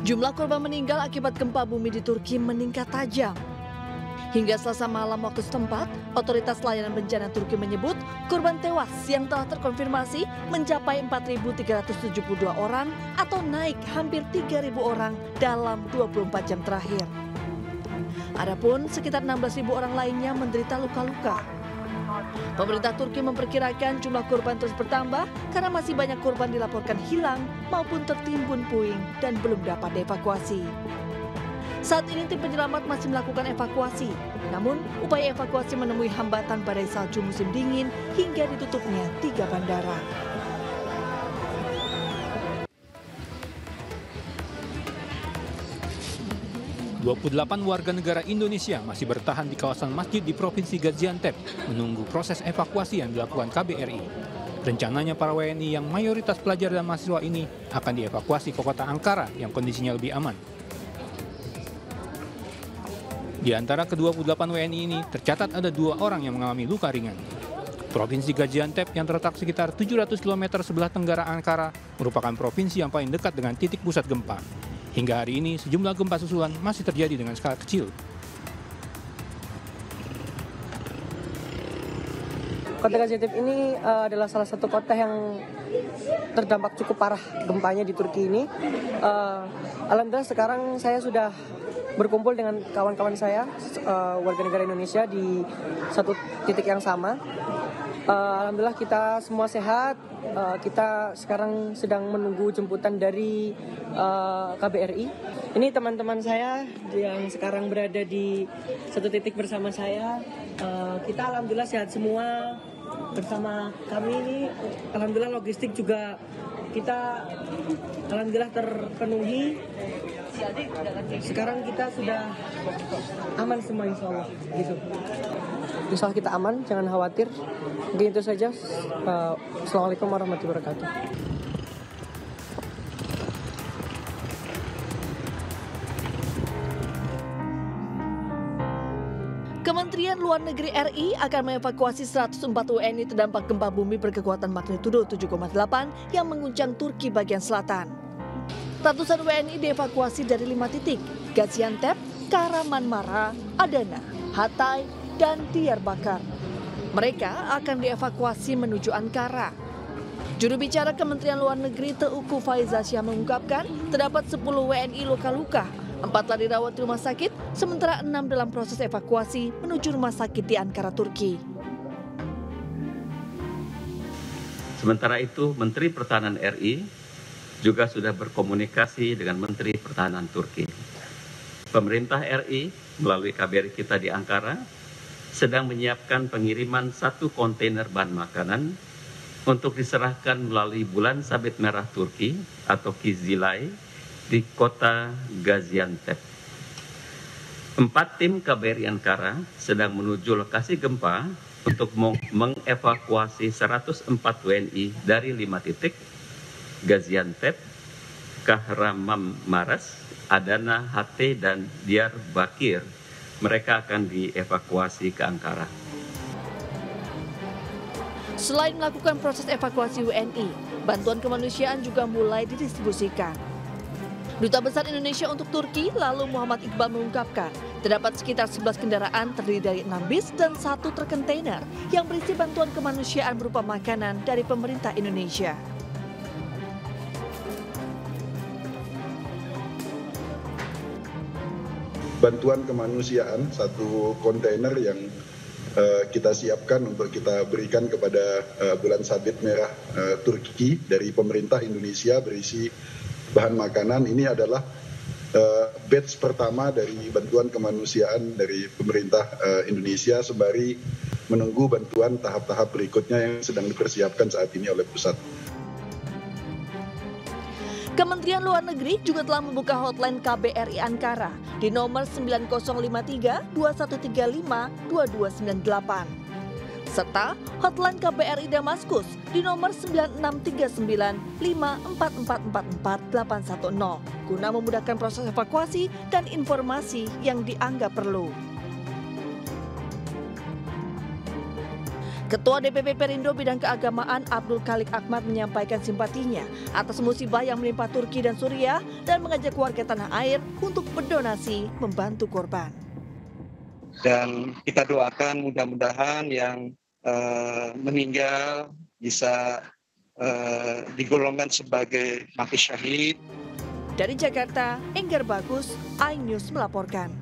Jumlah korban meninggal akibat gempa bumi di Turki meningkat tajam. Hingga Selasa malam waktu setempat, Otoritas Layanan Bencana Turki menyebut korban tewas yang telah terkonfirmasi mencapai 4.372 orang atau naik hampir 3.000 orang dalam 24 jam terakhir. Adapun sekitar 16.000 orang lainnya menderita luka-luka. Pemerintah Turki memperkirakan jumlah korban terus bertambah karena masih banyak korban dilaporkan hilang maupun tertimbun puing dan belum dapat dievakuasi. Saat ini tim penyelamat masih melakukan evakuasi, namun upaya evakuasi menemui hambatan badai salju musim dingin hingga ditutupnya 3 bandara. "28 warga negara Indonesia masih bertahan di kawasan masjid di Provinsi Gaziantep menunggu proses evakuasi yang dilakukan KBRI. Rencananya para WNI yang mayoritas pelajar dan mahasiswa ini akan dievakuasi ke kota Ankara yang kondisinya lebih aman. Di antara ke-28 WNI ini tercatat ada 2 orang yang mengalami luka ringan. Provinsi Gaziantep yang terletak sekitar 700 km sebelah tenggara Ankara merupakan provinsi yang paling dekat dengan titik pusat gempa. Hingga hari ini sejumlah gempa susulan masih terjadi dengan skala kecil. Kota Gaziantep ini adalah salah satu kota yang terdampak cukup parah gempanya di Turki ini. Alhamdulillah sekarang saya sudah berkumpul dengan kawan-kawan saya, warga negara Indonesia di satu titik yang sama. Alhamdulillah kita semua sehat. Kita sekarang sedang menunggu jemputan dari KBRI. Ini teman-teman saya yang sekarang berada di satu titik bersama saya. Kita alhamdulillah sehat semua. Bersama kami ini alhamdulillah logistik juga kita alhamdulillah terpenuhi. Sekarang kita sudah aman semua insya Allah gitu. Insya Allah kita aman, jangan khawatir. Mungkin itu saja. Assalamualaikum warahmatullahi wabarakatuh. Kementerian Luar Negeri RI akan mengevakuasi 104 WNI terdampak gempa bumi berkekuatan magnitudo 7,8 yang mengguncang Turki bagian selatan. Ratusan WNI dievakuasi dari 5 titik, Gaziantep, Kahramanmara, Adana, Hatay, dan Diyarbakir. Mereka akan dievakuasi menuju Ankara. Juru bicara Kementerian Luar Negeri Teuku Faizasyah mengungkapkan terdapat 10 WNI luka-luka, 4 telah dirawat di rumah sakit, sementara 6 dalam proses evakuasi menuju rumah sakit di Ankara, Turki. Sementara itu, Menteri Pertahanan RI juga sudah berkomunikasi dengan Menteri Pertahanan Turki. Pemerintah RI melalui KBRI kita di Ankara sedang menyiapkan pengiriman 1 kontainer bahan makanan untuk diserahkan melalui Bulan Sabit Merah Turki atau Kizilay di kota Gaziantep. 4 tim KBRI Ankara sedang menuju lokasi gempa untuk mengevakuasi 104 WNI dari 5 titik, Gaziantep, Kahramanmaraş, Adana, Hatay, dan Diyarbakir. Mereka akan dievakuasi ke Ankara. Selain melakukan proses evakuasi WNI, bantuan kemanusiaan juga mulai didistribusikan. Duta Besar Indonesia untuk Turki, lalu Muhammad Iqbal mengungkapkan, terdapat sekitar 11 kendaraan terdiri dari 6 bis dan 1 truk kontainer yang berisi bantuan kemanusiaan berupa makanan dari pemerintah Indonesia. Bantuan kemanusiaan, 1 kontainer yang kita siapkan untuk kita berikan kepada Bulan Sabit Merah Turki dari pemerintah Indonesia berisi bahan makanan. Ini adalah batch pertama dari bantuan kemanusiaan dari pemerintah Indonesia sembari menunggu bantuan tahap-tahap berikutnya yang sedang dipersiapkan saat ini oleh pusat. Kementerian Luar Negeri juga telah membuka hotline KBRI Ankara di nomor 9053 2135 2298 serta hotline KBRI Damaskus di nomor 9639 5444 810 guna memudahkan proses evakuasi dan informasi yang dianggap perlu. Ketua DPP Perindo Bidang Keagamaan Abdul Khalik Ahmad menyampaikan simpatinya atas musibah yang menimpa Turki dan Suriah dan mengajak warga tanah air untuk berdonasi membantu korban. Dan kita doakan mudah-mudahan yang meninggal bisa digolongkan sebagai mati syahid. Dari Jakarta, Enggar Bagus, iNews melaporkan.